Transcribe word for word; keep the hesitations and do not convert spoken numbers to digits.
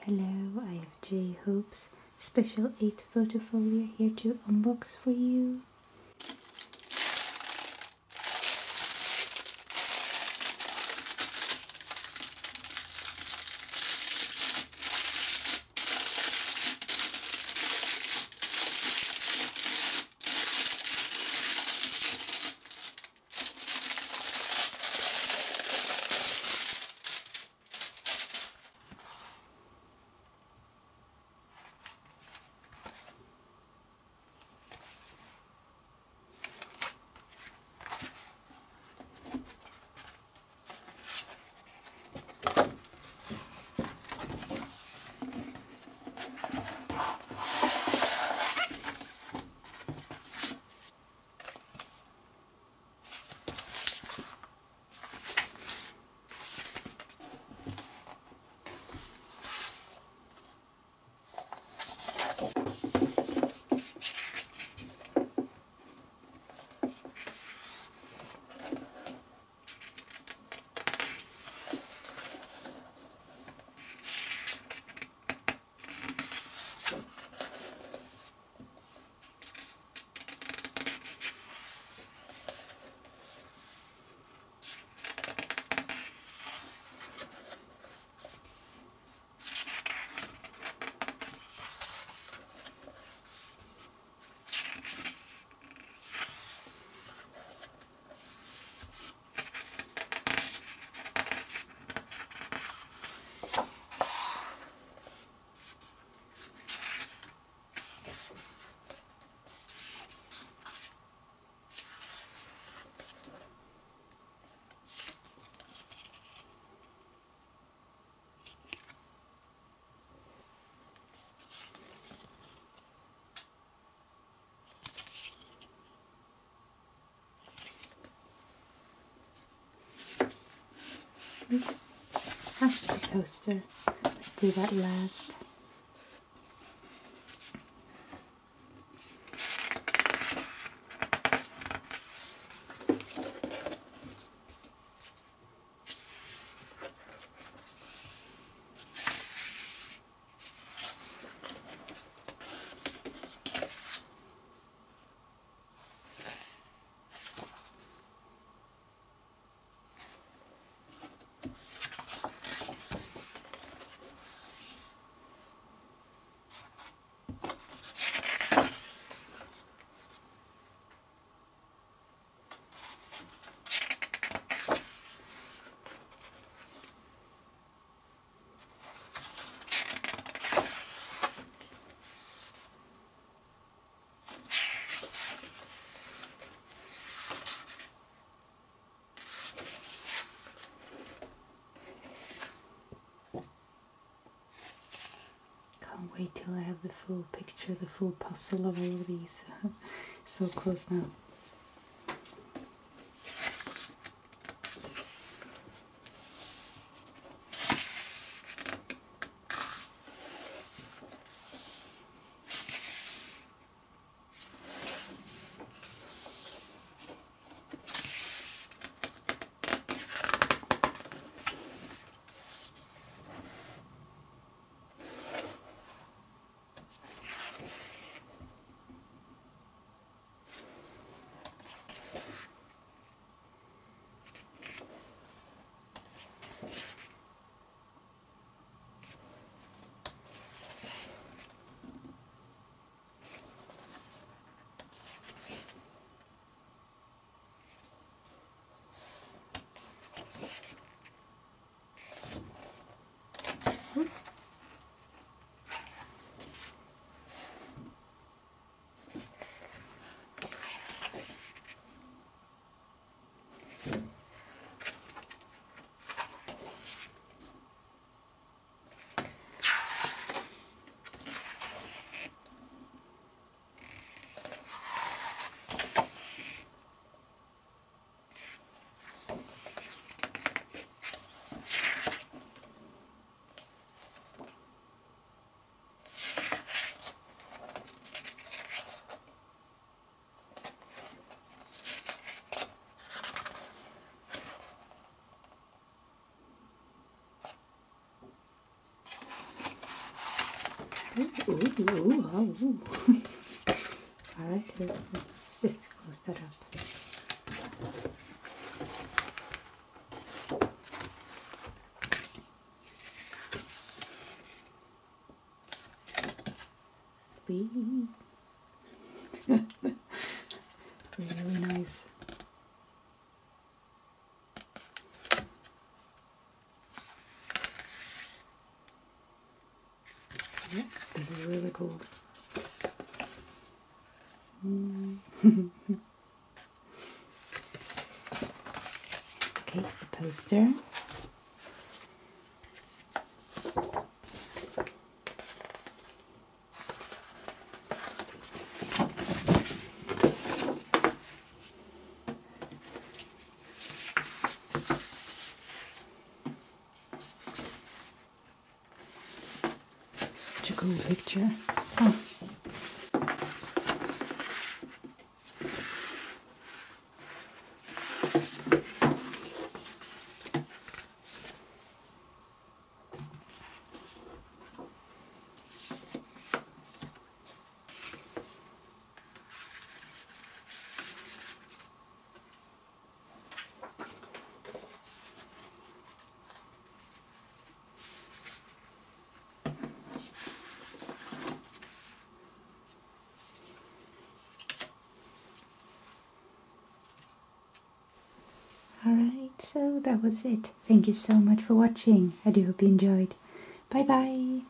Hello, I have J Hope's Special eight photo folio here to unbox for you. Ah, the poster. Let's do that last. Can't wait till I have the full picture, the full puzzle of all of these. So close now. Ooh, ooh, ooh, ooh. Alright, let's just close that up. Really nice. Yeah, this is really cool. Mm. Okay, the poster. Such a cool picture. Oh. Alright, so that was it. Thank you so much for watching. I do hope you enjoyed. Bye bye!